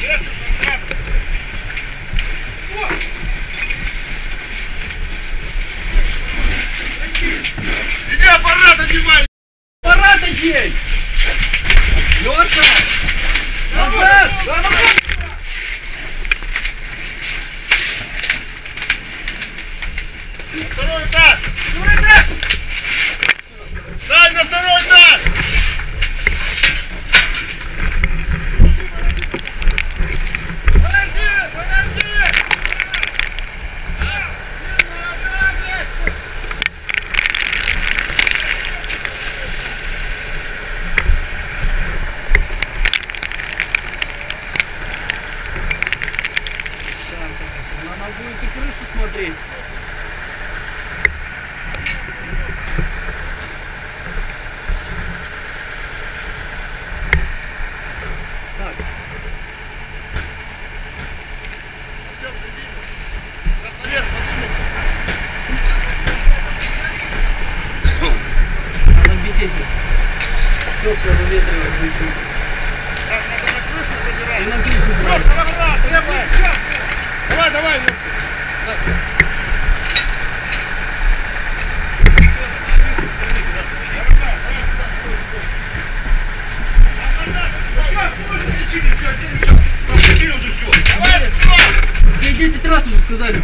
Иди аппарат одевай! Аппарат одень! Лёша! Назад! Второй этаж! Второй этаж! Дай на второй этаж! Подожди! Подожди! Надо будет и крышу смотреть. Так. Надо бить. Все выветривать будет. Так, надо на крышу пробирать. И на крышу брать. Давай, давай, Юрка. Мне 10 раз уже сказали.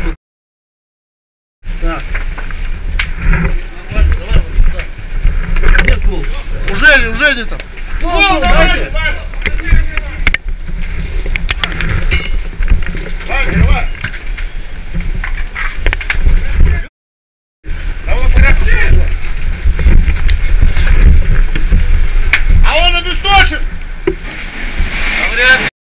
Так. Нормально, давай вот сюда. Где ствол? Уже где-то. Ствол, дайте. Давай. Давай порядок все. А он обесточен. Вряд ли.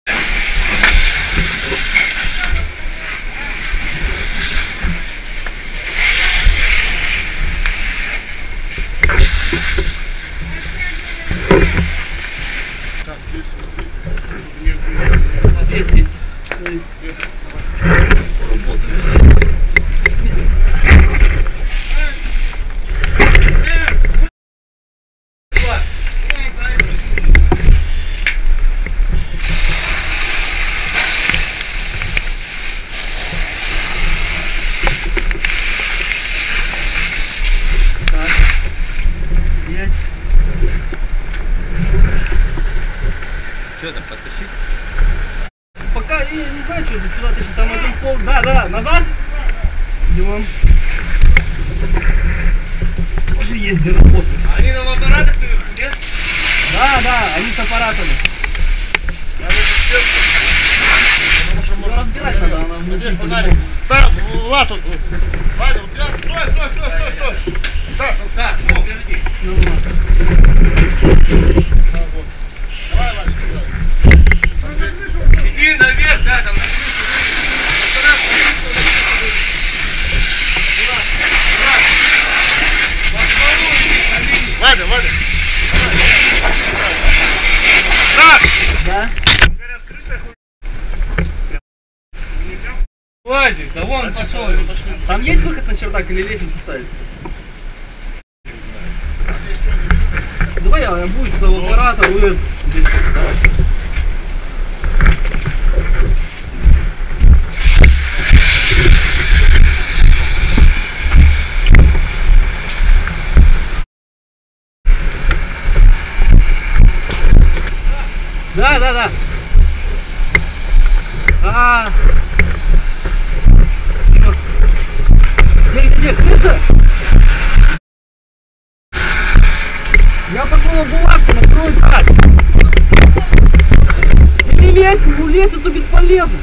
Так, здесь. Здесь есть. Что там, подтащить? Пока я не знаю, что ты сюда тащить. Там один ствол. Да, назад. Идем. Уже есть где работать. А они на аппаратах нет? Да, они с аппаратами. Ну, разбирать надо, она внутри. Надеюсь, фонарик. Да, Влад тут. Ваня, вот я. Стой. Так, Так, ну, подожди. Ну, ладно. давай, Ваня, сюда. Иди наверх, да, там на крышу. Ваня. Так. Да? Лазик, да вон пошел. Там есть выход на чердак или лестницу ставить? Давай я буду сюда в аппаратор, вы здесь. Давай. Да. Где, крыша? Я пошел обуваться на второй этаж. Или лестницу бесполезно.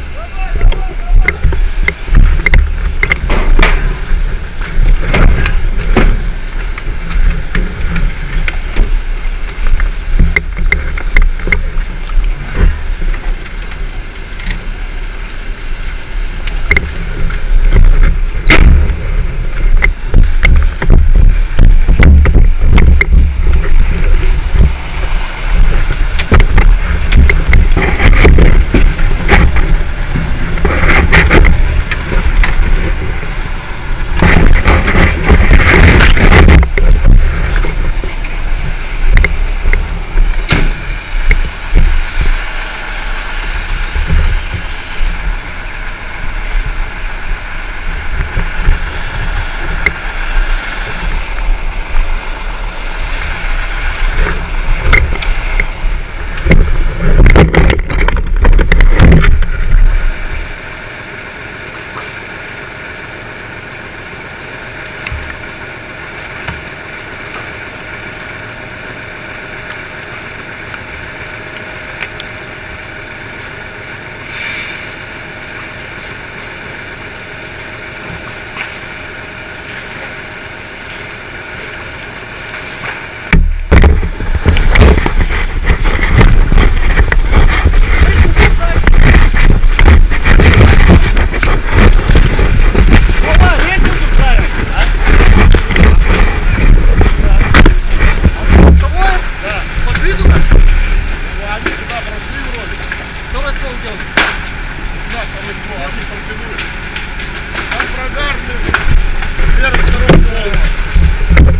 все. Да, повезло, они протянули. Там прогарный, вверх второго пола.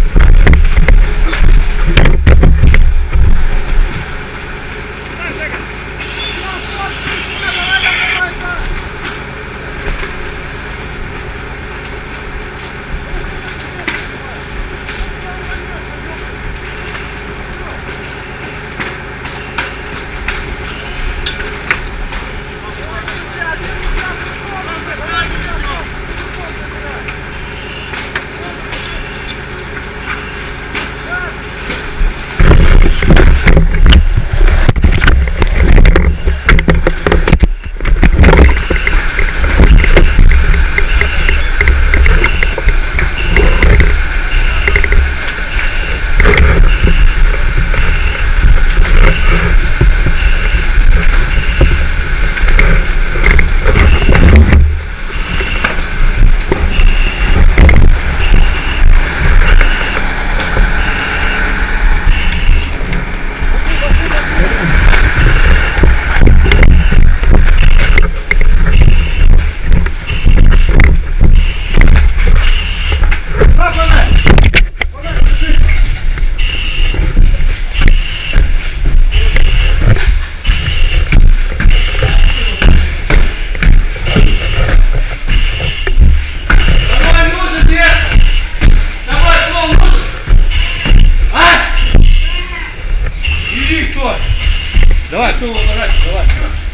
Давай, кто его поворачивай, давай.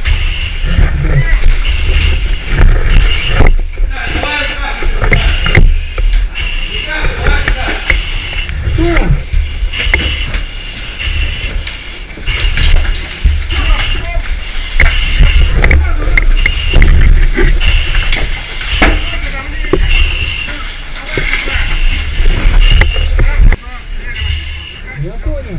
Я понял.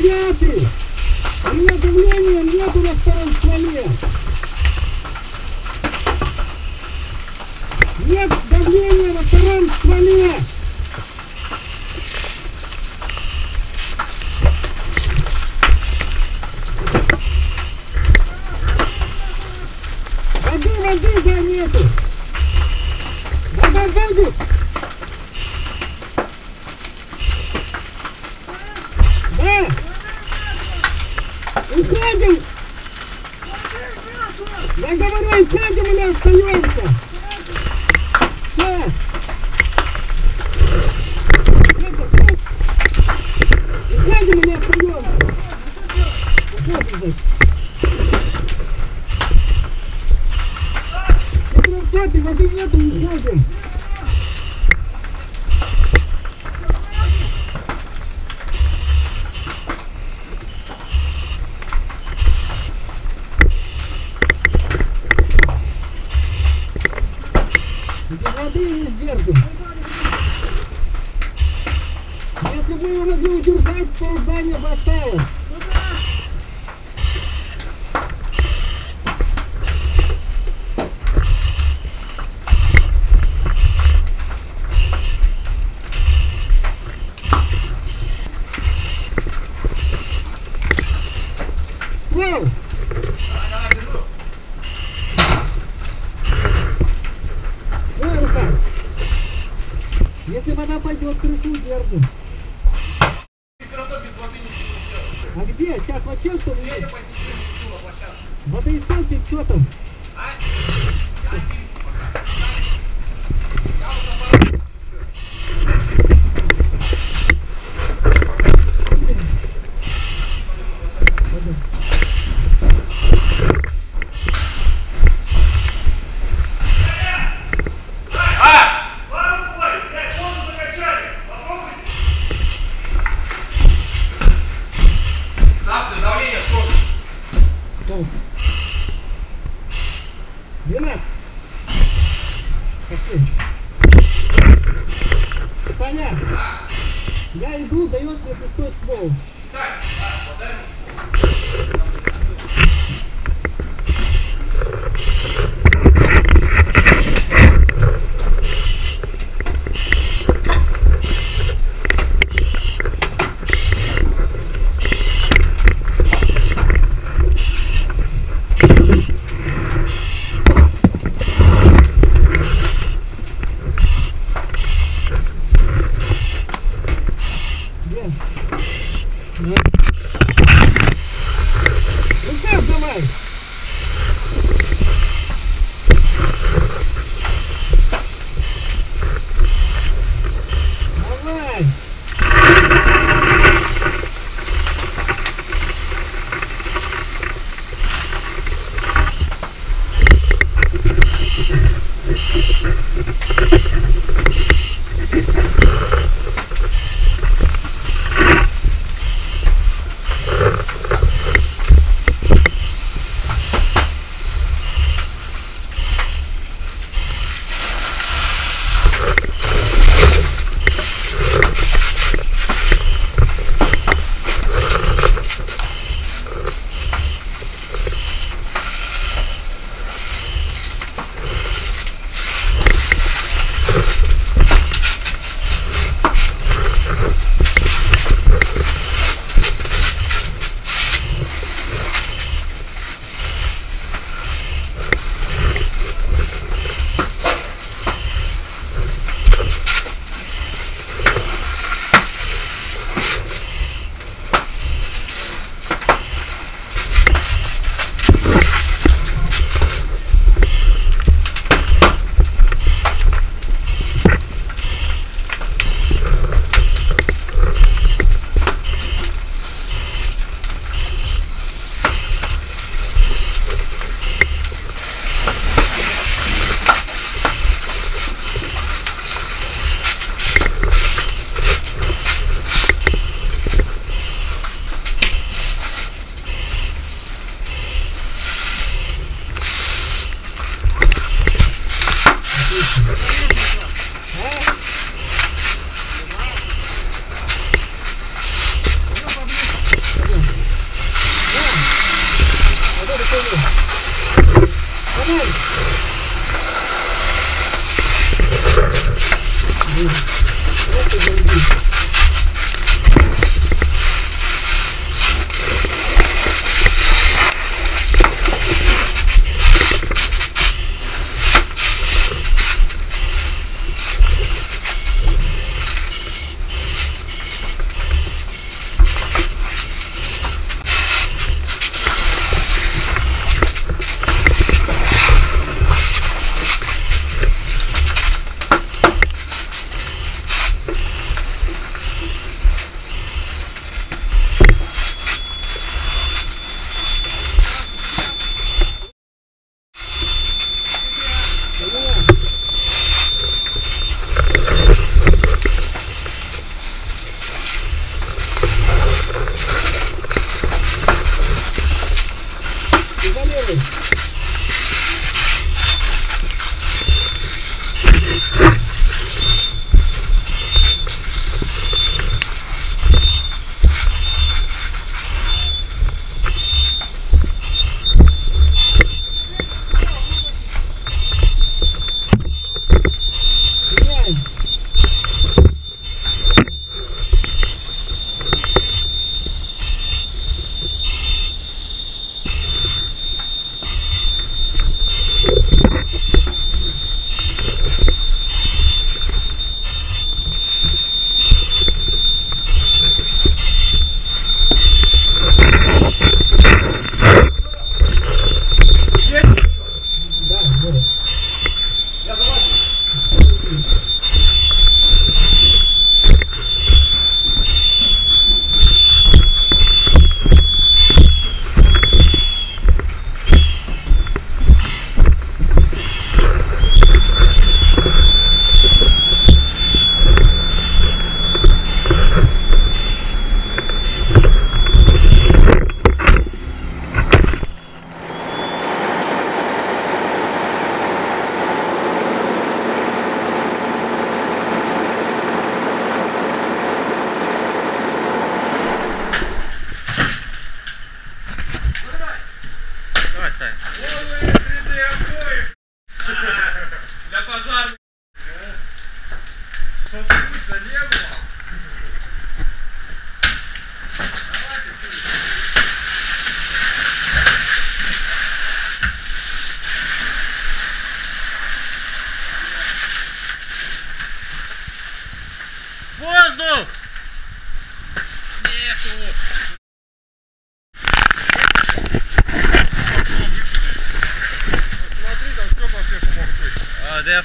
9. У меня давления нету на втором стволе. Нет давления на втором стволе. Воды да нету. Вода будет. Да. Уходим. Я говорю, уходим или остаемся. Сейчас. Уходим или остаемся. Уходим. Воды нету, уходим. Без воды не сдержим. Если бы я могли удержать, то здание бы осталось. Если вода пойдет, крышу держим. Ты все равно без воды ничего не сделаешь. А где? Сейчас вообще что ли? Здесь я посидел на площадке. Водоисточник, что там? А? Я один пока. Я вот оборот. Давление сколько? 12. Пошли. Саня, я иду, даешь мне пустой ствол. Так, подай мне. Рукав давай! Давай!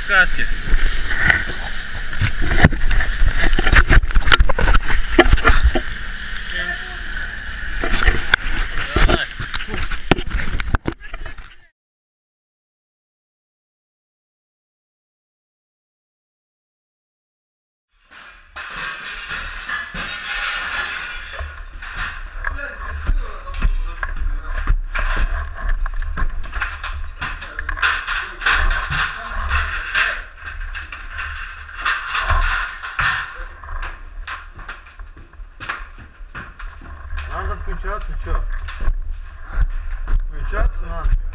в каске. Давай. Надо включаться, что? Включаться надо.